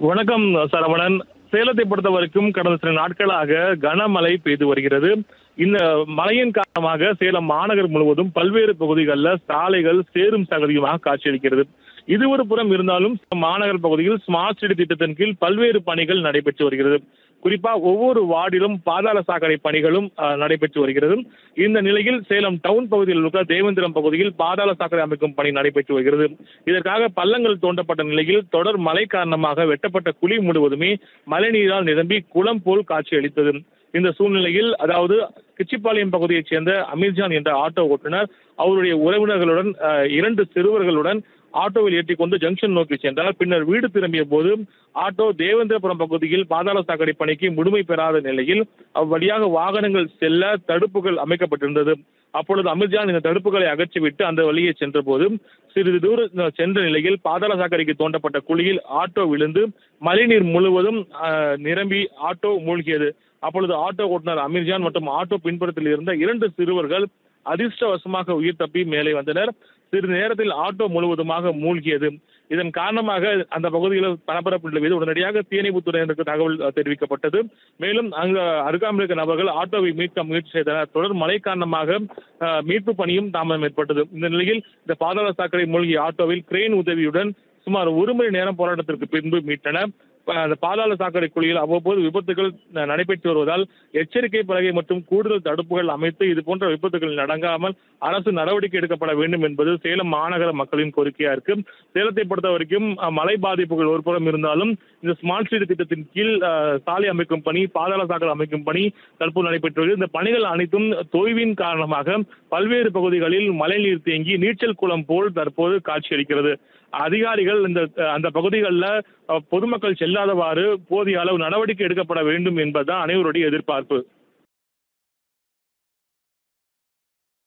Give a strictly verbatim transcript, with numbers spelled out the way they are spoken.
வணக்கம் சரவணன். சேலத்தை பொறுத்த வரைக்கும் கடந்த சில நாட்களாக கனமழை பெய்து வருகிறது. இந்த மழையின் காரணமாக சேலம் மாநகர் முழுவதும் பல்வேறு பகுதிகளில் சாலைகள் சேரும் சகதியுமாக காட்சியளிக்கிறது. இது ஒரு புறம் இருந்தாலும் மாநகர் பகுதியில் ஸ்மார்ட் சிட்டி திட்டத்தின் கீழ் பல்வேறு பணிகள் நடைபெற்று வருகிறது. குறிப்பா ஒவ்வொரு வார்டிலும் பாதாள சாக்கடை பணிகளும் நடைபெற்று வருகிறது. இந்த நிலையில் சேலம் டவுன் பகுதியில் உள்ள தேவேந்திரம் பகுதியில் பாதாள சாக்கடை அமைக்கும் பணி நடைபெற்று வருகிறது. இதற்காக பள்ளங்கள் தோண்டப்பட்ட நிலையில் தொடர் மழை காரணமாக வெட்டப்பட்ட குழி முழுவதுமே மழைநீரால் நிரம்பி குளம் போல் காட்சியளித்தது. இந்த சூழ்நிலையில் அதாவது கிச்சிப்பாளையம் பகுதியைச் சேர்ந்த அமீர்ஜான் என்ற ஆட்டோ ஓட்டுநர் அவருடைய உறவினர்களுடன் இரண்டு சிறுவர்களுடன் ஆட்டோவில் ஏற்றிக்கொண்டு ஜங்ஷன் நோக்கி சென்றார். பின்னர் வீடு திரும்பிய போது ஆட்டோ தேவேந்திரபுரம் பகுதியில் பாதாள சாக்கடை பணிக்கு முழுமை பெறாத நிலையில் அவ்வழியாக வாகனங்கள் செல்ல தடுப்புகள் அமைக்கப்பட்டிருந்தது. அப்பொழுது அமீர்ஜான் இந்த தடுப்புகளை அகற்றிவிட்டு அந்த வழியே சென்ற போது சிறிது தூரம் சென்ற நிலையில் பாதாள சாக்கடைக்கு தோண்டப்பட்ட குழியில் ஆட்டோ விழுந்து மழைநீர் முழுவதும் நிரம்பி ஆட்டோ மூழ்கியது. அப்பொழுது ஆட்டோ ஓட்டுநர் அமீர்ஜான் மற்றும் ஆட்டோ பின்புறத்தில் இருந்த இரண்டு சிறுவர்கள் அதிர்ஷ்டவசமாக உயிர் தப்பி மேலே வந்தனர். சிறிது நேரத்தில் ஆட்டோ முழுவதுமாக மூழ்கியது. இதன் காரணமாக அந்த பகுதியில் பரபரப்பு நிலவியது. உடனடியாக தீயணைப்புத்துறையினருக்கு தகவல் தெரிவிக்கப்பட்டது. மேலும் அங்கு அருகாமையில் இருக்க நபர்கள் ஆட்டோவை மீட்க முயற்சி செய்தனர். தொடர் மழை காரணமாக மீட்பு பணியும் தாமதம் ஏற்பட்டது. இந்த நிலையில் இந்த பாதாள சாக்கடை மூழ்கிய ஆட்டோவில் கிரேன் உதவியுடன் சுமார் ஒரு மணி நேரம் போராட்டத்திற்கு பின்பு மீட்டனர். அந்த பாதாள சாக்கடை குழியில் அவ்வப்போது விபத்துகள் நடைபெற்று வருவதால் எச்சரிக்கை பலகை மற்றும் கூடுதல் தடுப்புகள் அமைத்து இது போன்ற விபத்துகள் நடக்காமல் அரசு நடவடிக்கை எடுக்கப்பட வேண்டும் என்பது சேலம் மாநகர மக்களின் கோரிக்கையா இருக்கு. சேலத்தை பொறுத்த வரைக்கும் மழை பாதிப்புகள் ஒரு புறம் இருந்தாலும் இந்த ஸ்மார்ட் சிட்டி திட்டத்தின் கீழ் சாலை அமைக்கும் பணி, பாதாள சாக்கடை அமைக்கும் பணி தற்போது நடைபெற்று வருகிறது. இந்த பணிகள் அனைத்தும் தொய்வின் காரணமாக பல்வேறு பகுதிகளில் மழைநீர் தேங்கி நீச்சல் குளம் போல் தற்போது காட்சியளிக்கிறது. அதிகாரிகள் இந்த அந்த பகுதிகளில் பொதுமக்கள் செல்லாதவாறு போதிய அளவு நடவடிக்கை எடுக்கப்பட வேண்டும் என்பதுதான் அனைவருடைய எதிர்பார்ப்பு.